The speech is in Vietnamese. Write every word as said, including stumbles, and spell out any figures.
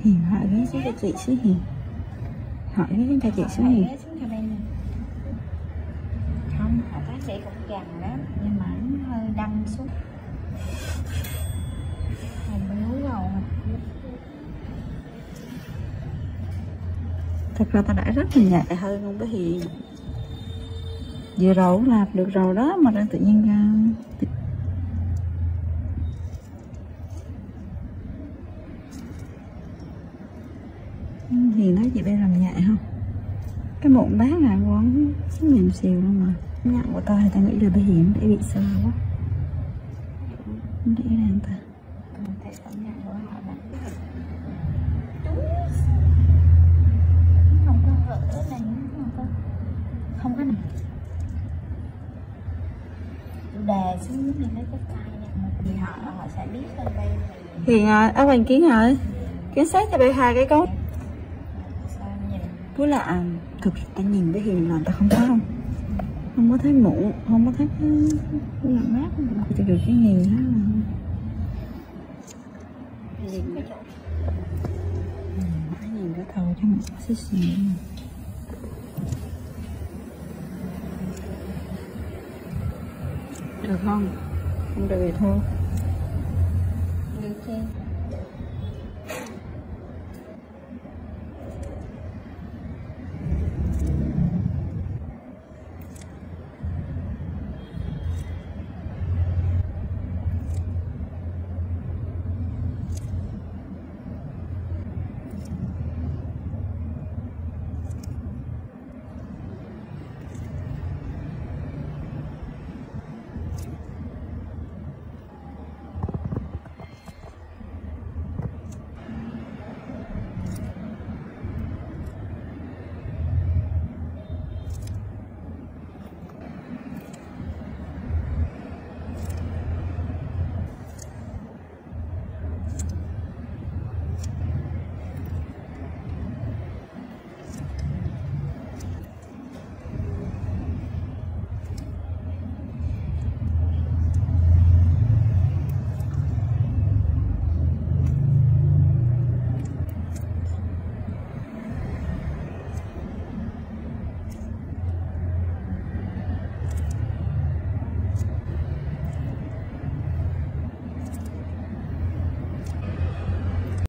Hiền hỏi ghé xuống cho chị xíu Hiền. Hỏi ghé cho chị xíu Hiền. Không, họ bác sĩ cũng gần lắm, nhưng mà nó hơi đâm xuống. Không biếu rồi. Thật ra ta đã rất là nhẹ hơn không bé Hiền. Vừa rồi cũng làm được rồi đó mà đang tự nhiên ra. Hiền nói chị bây làm nhẹ không? Cái mụn bát là quán mềm xìu luôn mà. Nhận của ta thì ta nghĩ là bé Hiền để bị sơ quá. Để ra người ta. Không có hở này, không có không có nè. Đè xuống thì lấy cái tay này thì họ họ sẽ biết lên đây. Hiền ơi, áo Hoàng Kiến ơi, Kiến xét cho bé hai cái cốc. Với là thực ta nhìn bé Hiền là ta không thấy không, không có thấy mụn, không có thấy cái, cái làm mát, cho được cái nhìn hết rồi. Nhìn cái chỗ, hãy nhìn cái thầu cho một xíu xíu. Được không? Không được thì thôi. Được chưa?